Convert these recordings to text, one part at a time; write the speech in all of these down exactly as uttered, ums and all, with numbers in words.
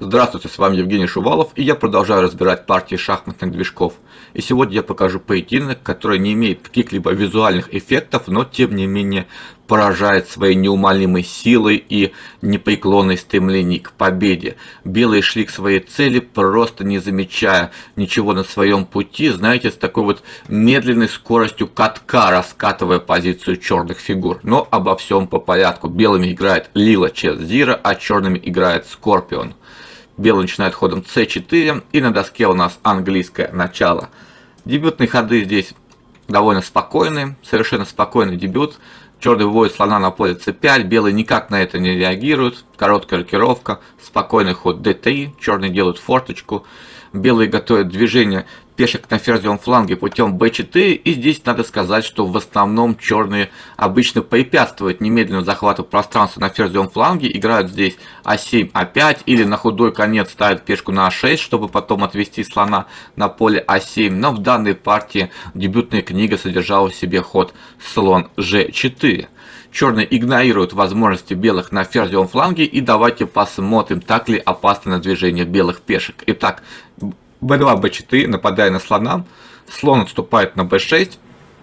Здравствуйте, с вами Евгений Шувалов, и я продолжаю разбирать партии шахматных движков. И сегодня я покажу поединок, который не имеет каких-либо визуальных эффектов, но тем не менее поражает своей неумолимой силой и непреклонной стремлением к победе. Белые шли к своей цели, просто не замечая ничего на своем пути, знаете, с такой вот медленной скоростью катка, раскатывая позицию черных фигур. Но обо всем по порядку. Белыми играет Лила Чеззира, а черными играет Скорпион. Белый начинает ходом цэ четыре, и на доске у нас английское начало. Дебютные ходы здесь довольно спокойные, совершенно спокойный дебют. Черный выводит слона на поле цэ пять, белый никак на это не реагирует. Короткая рокировка, спокойный ход дэ три, черный делает форточку. Белые готовят движение пешек на ферзевом фланге путем бэ четыре, и здесь надо сказать, что в основном черные обычно препятствуют немедленному захвату пространства на ферзевом фланге, играют здесь а семь, а пять, или на худой конец ставят пешку на а шесть, чтобы потом отвести слона на поле а семь, но в данной партии дебютная книга содержала в себе ход слон жэ четыре. Черные игнорируют возможности белых на ферзевом фланге, и давайте посмотрим, так ли опасно движение белых пешек. Итак, бэ два, бэ четыре, нападая на слона, слон отступает на бэ шесть,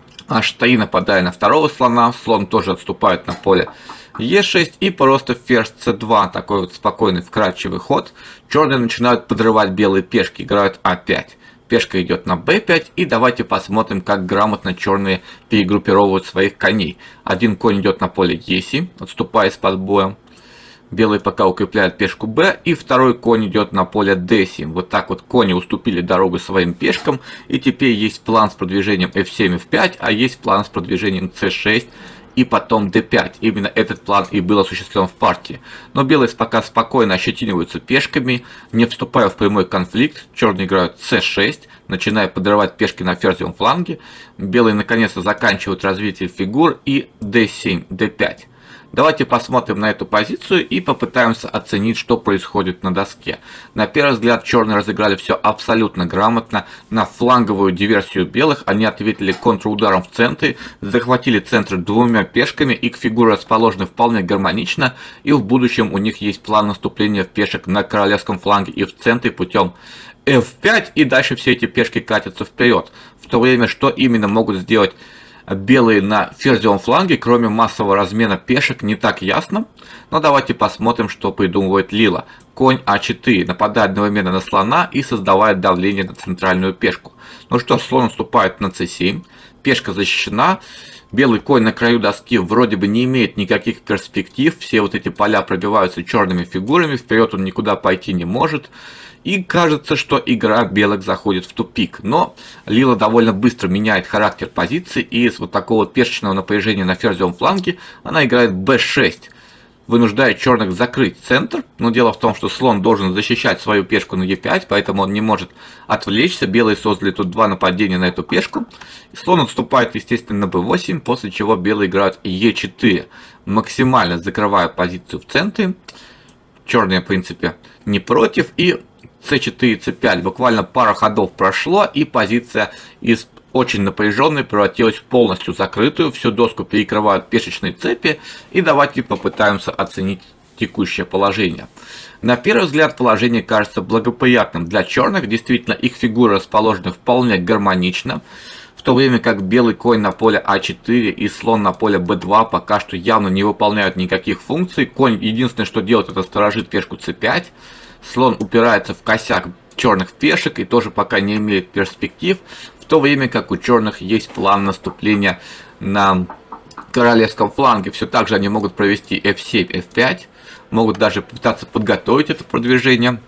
аш три, нападая на второго слона, слон тоже отступает на поле е шесть, и просто ферзь цэ два, такой вот спокойный вкрадчивый ход. Черные начинают подрывать белые пешки, играют а пять. Пешка идет на бэ пять, и давайте посмотрим, как грамотно черные перегруппировывают своих коней. Один конь идет на поле е семь, отступая из-под боя. Белые пока укрепляют пешку бэ, и второй конь идет на поле дэ семь. Вот так вот кони уступили дорогу своим пешкам, и теперь есть план с продвижением эф семь, эф пять, а есть план с продвижением цэ шесть и потом дэ пять. Именно этот план и был осуществлен в партии. Но белые пока спокойно ощетиниваются пешками, не вступая в прямой конфликт. Черные играют цэ шесть, начиная подрывать пешки на ферзевом фланге. Белые наконец-то заканчивают развитие фигур, и дэ семь, дэ пять. Давайте посмотрим на эту позицию и попытаемся оценить, что происходит на доске. На первый взгляд черные разыграли все абсолютно грамотно. На фланговую диверсию белых они ответили контрударом в центре, захватили центр двумя пешками, и к фигуры расположены вполне гармонично, и в будущем у них есть план наступления пешек на королевском фланге и в центре путем эф пять, и дальше все эти пешки катятся вперед. В то время, что именно могут сделать белые на ферзевом фланге, кроме массового размена пешек, не так ясно. Но давайте посмотрим, что придумывает Лила. Конь а четыре, нападает одновременно на слона и создавает давление на центральную пешку. Ну что, слон наступает на цэ семь, пешка защищена. Белый конь на краю доски вроде бы не имеет никаких перспектив, все вот эти поля пробиваются черными фигурами, вперед он никуда пойти не может. И кажется, что игра белых заходит в тупик. Но Лила довольно быстро меняет характер позиции, и с вот такого вот пешечного напряжения на ферзевом фланге она играет бэ шесть, вынуждает черных закрыть центр. Но дело в том, что слон должен защищать свою пешку на е пять, поэтому он не может отвлечься. Белые создали тут два нападения на эту пешку. И слон отступает, естественно, на бэ восемь, после чего белые играют е четыре, максимально закрывая позицию в центре. Черные, в принципе, не против, и цэ четыре, цэ пять, буквально пара ходов прошло, и позиция из очень напряженной превратилась в полностью закрытую. Всю доску перекрывают пешечные цепи, и давайте попытаемся оценить текущее положение. На первый взгляд положение кажется благоприятным для черных, действительно их фигуры расположены вполне гармонично. В то время как белый конь на поле а четыре и слон на поле бэ два пока что явно не выполняют никаких функций. Конь единственное, что делает, это сторожит пешку цэ пять. Слон упирается в косяк черных пешек и тоже пока не имеет перспектив. В то время как у черных есть план наступления на королевском фланге. Все так же они могут провести эф семь, эф пять. Могут даже попытаться подготовить это продвижение.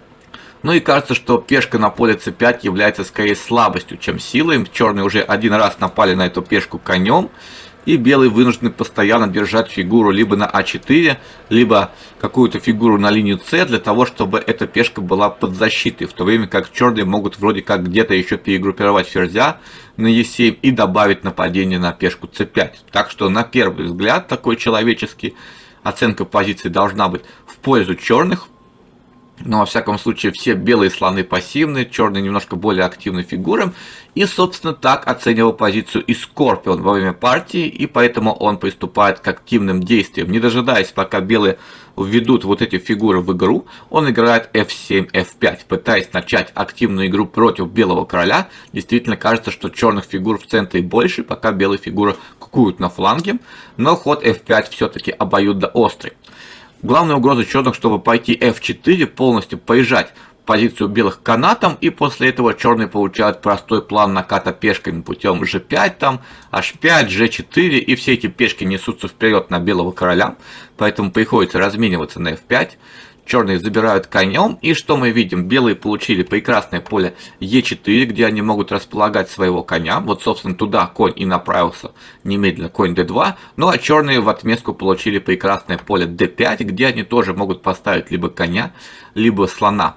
Ну и кажется, что пешка на поле цэ пять является скорее слабостью, чем силой. Черные уже один раз напали на эту пешку конем, и белые вынуждены постоянно держать фигуру либо на а четыре, либо какую-то фигуру на линию цэ, для того, чтобы эта пешка была под защитой. В то время как черные могут вроде как где-то еще перегруппировать ферзя на е семь и добавить нападение на пешку цэ пять. Так что на первый взгляд, такой человеческий, оценка позиции должна быть в пользу черных. Но, во всяком случае, все белые слоны пассивные, черные немножко более активные фигуры. И, собственно, так оценивал позицию и Скорпион во время партии, и поэтому он приступает к активным действиям. Не дожидаясь, пока белые введут вот эти фигуры в игру, он играет эф семь, эф пять, пытаясь начать активную игру против белого короля. Действительно кажется, что черных фигур в центре больше, пока белые фигуры кукуют на фланге, но ход эф пять все-таки обоюдоострый. Главная угроза черных, чтобы пойти эф четыре, полностью поезжать позицию белых канатом, и после этого черные получают простой план наката пешками путем жэ пять, там, аш пять, жэ четыре, и все эти пешки несутся вперед на белого короля, поэтому приходится размениваться на эф пять. Черные забирают конем, и что мы видим? Белые получили прекрасное поле е четыре, где они могут располагать своего коня. Вот, собственно, туда конь и направился немедленно, конь дэ два. Ну а черные в отместку получили прекрасное поле дэ пять, где они тоже могут поставить либо коня, либо слона.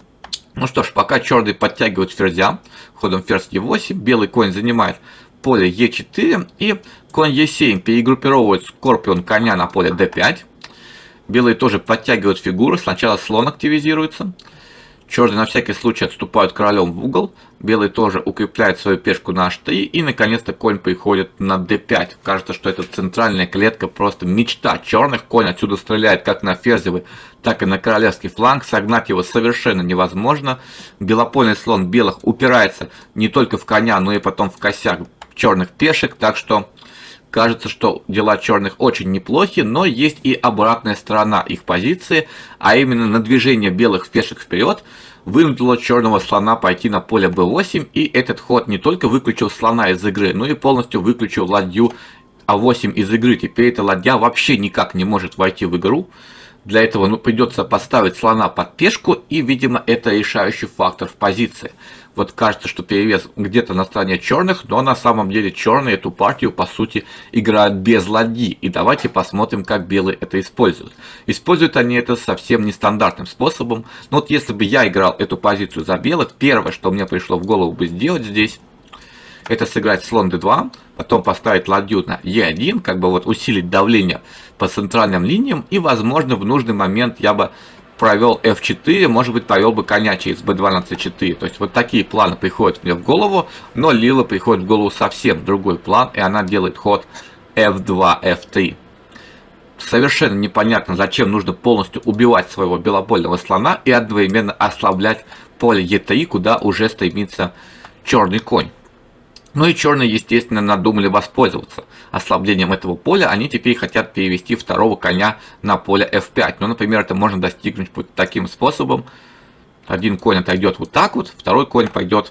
Ну что ж, пока черные подтягивают ферзя, ходом ферзь е восемь, белый конь занимает поле е четыре, и конь е семь перегруппировывает Скорпион коня на поле дэ пять. Белые тоже подтягивают фигуры, сначала слон активизируется. Черные на всякий случай отступают королем в угол. Белые тоже укрепляют свою пешку на аш три. И наконец-то конь приходит на дэ пять. Кажется, что эта центральная клетка просто мечта черных. Конь отсюда стреляет как на ферзевый, так и на королевский фланг. Согнать его совершенно невозможно. Белопольный слон белых упирается не только в коня, но и потом в косяк черных пешек. Так что кажется, что дела черных очень неплохи, но есть и обратная сторона их позиции, а именно на движение белых пешек вперед вынудило черного слона пойти на поле бэ восемь, и этот ход не только выключил слона из игры, но и полностью выключил ладью а восемь из игры. Теперь эта ладья вообще никак не может войти в игру. Для этого ну, придется поставить слона под пешку, и, видимо, это решающий фактор в позиции. Вот кажется, что перевес где-то на стороне черных, но на самом деле черные эту партию, по сути, играют без ладьи. И давайте посмотрим, как белые это используют. Используют они это совсем нестандартным способом. Но вот если бы я играл эту позицию за белых, первое, что мне пришло в голову бы сделать здесь, это сыграть слон дэ два, потом поставить ладью на е один, как бы вот усилить давление по центральным линиям, и, возможно, в нужный момент я бы провел эф четыре, может быть, повел бы коня через бэ два на цэ четыре. То есть вот такие планы приходят мне в голову, но Лила приходит в голову совсем другой план, и она делает ход эф два, эф три. Совершенно непонятно, зачем нужно полностью убивать своего белопольного слона и одновременно ослаблять поле е три, куда уже стремится черный конь. Ну и черные, естественно, надумали воспользоваться ослаблением этого поля. Они теперь хотят перевести второго коня на поле эф пять. Ну, например, это можно достигнуть таким способом. Один конь отойдет вот так вот, второй конь пойдет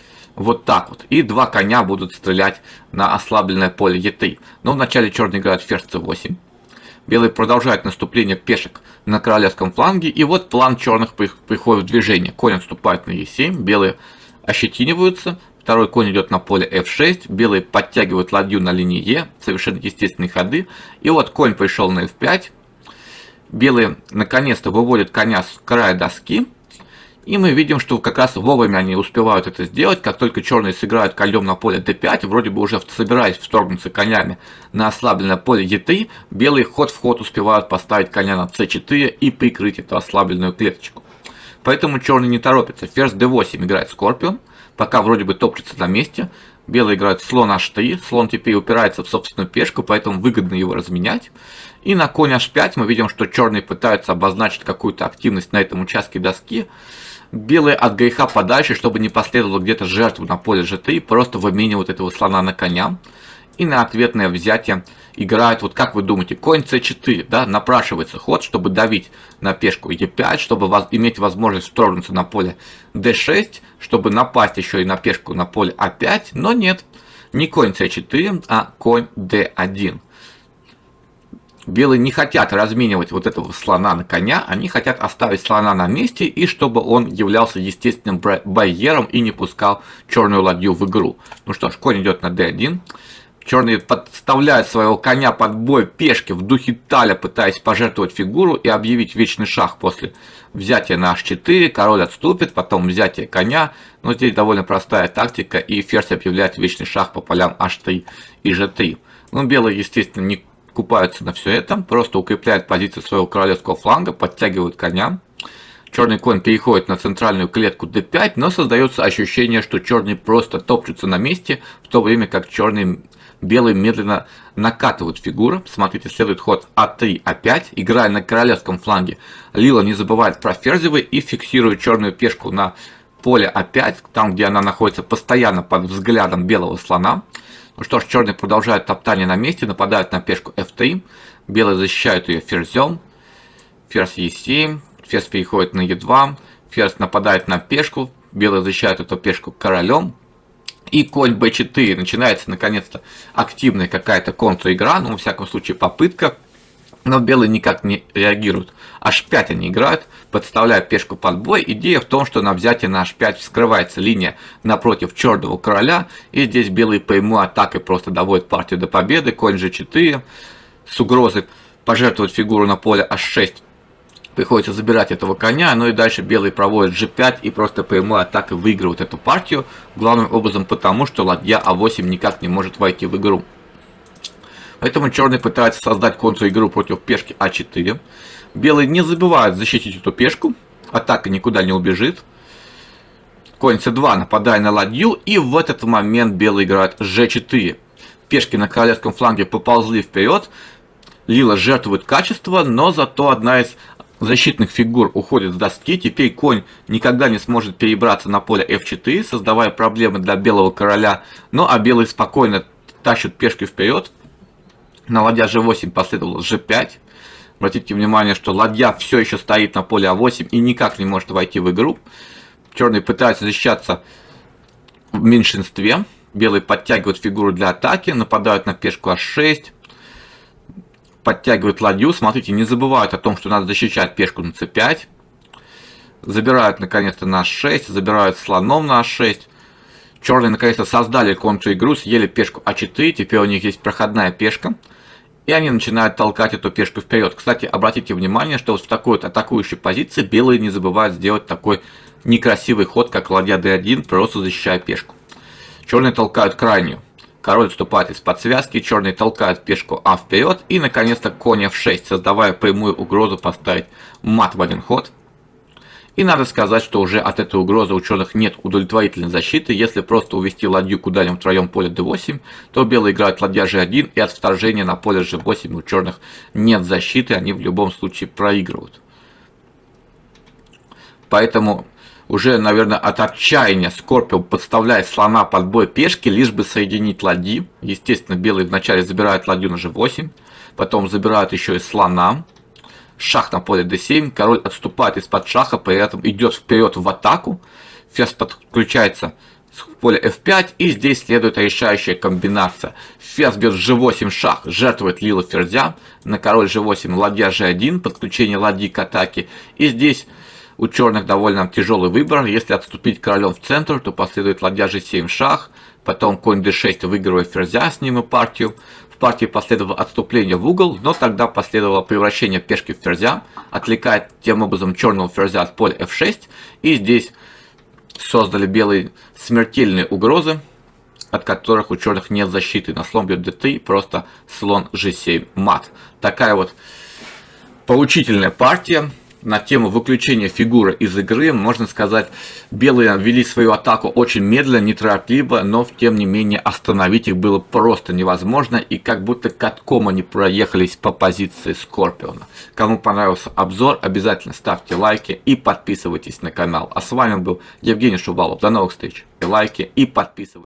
вот так вот. И два коня будут стрелять на ослабленное поле е три. Но вначале черные играют ферзь цэ восемь. Белые продолжают наступление пешек на королевском фланге. И вот план черных приходит в движение. Конь отступает на е семь, белые ощетиниваются. Второй конь идет на поле эф шесть, белые подтягивают ладью на линии Е, совершенно естественные ходы. И вот конь пришел на эф пять, белые наконец-то выводят коня с края доски. И мы видим, что как раз вовремя они успевают это сделать, как только черные сыграют конем на поле дэ пять, вроде бы уже собираясь вторгнуться конями на ослабленное поле е три, белые ход в ход успевают поставить коня на цэ четыре и прикрыть эту ослабленную клеточку. Поэтому черные не торопятся, ферзь дэ восемь играет Скорпион. Пока вроде бы топчется на месте. Белые играют слон аш три. Слон теперь упирается в собственную пешку, поэтому выгодно его разменять. И на конь аш пять мы видим, что черные пытаются обозначить какую-то активность на этом участке доски. Белые от греха подальше, чтобы не последовало где-то жертву на поле жэ три, просто выменивают этого слона на коня. И на ответное взятие играют, вот как вы думаете, конь цэ четыре, да, напрашивается ход, чтобы давить на пешку е пять, чтобы воз, иметь возможность вторгнуться на поле дэ шесть, чтобы напасть еще и на пешку на поле а пять, но нет, не конь цэ четыре, а конь дэ один. Белые не хотят разменивать вот этого слона на коня, они хотят оставить слона на месте, и чтобы он являлся естественным барьером и не пускал черную ладью в игру. Ну что ж, конь идет на дэ один. Черные подставляют своего коня под бой пешки в духе Таля, пытаясь пожертвовать фигуру и объявить вечный шах после взятия на аш четыре. Король отступит, потом взятие коня. Но здесь довольно простая тактика, и ферзь объявляет вечный шах по полям аш три и жэ три. Ну, белые, естественно, не купаются на все это, просто укрепляют позицию своего королевского фланга, подтягивают коня. Черный конь переходит на центральную клетку дэ пять, но создается ощущение, что черный просто топчутся на месте, в то время как черный белый медленно накатывают фигуру. Смотрите, следует ход а три, а пять. Играя на королевском фланге, Лила не забывает про ферзевый и фиксирует черную пешку на поле а пять, там где она находится постоянно под взглядом белого слона. Ну что ж, черный продолжает топтание на месте, нападает на пешку эф три. Белые защищают ее ферзем. Ферзь е семь. Ферзь переходит на е два. Ферзь нападает на пешку. Белые защищают эту пешку королем. И конь бэ четыре. Начинается наконец-то активная какая-то контр-игра. Ну, во всяком случае, попытка. Но белые никак не реагируют. аш пять они играют, подставляя пешку под бой. Идея в том, что на взятие на аш пять вскрывается линия напротив черного короля. И здесь белые прямой атакой просто доводят партию до победы. Конь же четыре. С угрозой пожертвовать фигуру на поле аш шесть. Приходится забирать этого коня, ну и дальше белые проводят же пять и просто прямой атакой выигрывают эту партию. Главным образом потому, что ладья а восемь никак не может войти в игру. Поэтому черный пытается создать контр-игру против пешки а четыре. Белые не забывают защитить эту пешку. Атака никуда не убежит. Конь цэ два, нападая на ладью. И в этот момент белые играют же четыре. Пешки на королевском фланге поползли вперед. Лила жертвует качество, но зато одна из защитных фигур уходит с доски. Теперь конь никогда не сможет перебраться на поле эф четыре, создавая проблемы для белого короля. Ну а белые спокойно тащат пешки вперед. На ладья же восемь последовало же пять. Обратите внимание, что ладья все еще стоит на поле а восемь и никак не может войти в игру. Черные пытаются защищаться в меньшинстве. Белые подтягивают фигуру для атаки, нападают на пешку аш шесть. Подтягивают ладью. Смотрите, не забывают о том, что надо защищать пешку на цэ пять. Забирают наконец-то на аш шесть. Забирают слоном на аш шесть. Черные наконец-то создали контр-игру, съели пешку а четыре. Теперь у них есть проходная пешка. И они начинают толкать эту пешку вперед. Кстати, обратите внимание, что вот в такой вот атакующей позиции белые не забывают сделать такой некрасивый ход, как ладья дэ один, просто защищая пешку. Черные толкают крайнюю. Король вступает из-под связки, черные толкают пешку а вперед и наконец-то конь эф шесть, создавая прямую угрозу поставить мат в один ход. И надо сказать, что уже от этой угрозы у черных нет удовлетворительной защиты. Если просто увести ладью куда-нибудь в твоем поле дэ восемь, то белые играют ладья же один, и от вторжения на поле же восемь у черных нет защиты, они в любом случае проигрывают. Поэтому уже, наверное, от отчаяния Скорпион подставляет слона под бой пешки, лишь бы соединить ладьи. Естественно, белые вначале забирают ладью на же восемь, потом забирают еще и слона. Шах на поле дэ семь, король отступает из-под шаха, при этом идет вперед в атаку. Ферзь подключается в поле эф пять, и здесь следует решающая комбинация. Ферзь бьет же восемь шах, жертвует Лила ферзя, на король же восемь ладья же один, подключение ладьи к атаке. И здесь у черных довольно тяжелый выбор. Если отступить королем в центр, то последует ладья же семь шах, потом конь дэ шесть, выигрывая ферзя, сниму партию. В партии последовало отступление в угол, но тогда последовало превращение пешки в ферзя, отвлекает тем образом черного ферзя от поля эф шесть. И здесь создали белые смертельные угрозы, от которых у черных нет защиты. На слон бьет дэ три, просто слон же семь, мат. Такая вот поучительная партия. На тему выключения фигуры из игры, можно сказать, белые вели свою атаку очень медленно, неторопливо, но тем не менее остановить их было просто невозможно, и как будто катком они проехались по позиции Скорпиона. Кому понравился обзор, обязательно ставьте лайки и подписывайтесь на канал. А с вами был Евгений Шувалов. До новых встреч. Лайки и подписывайтесь.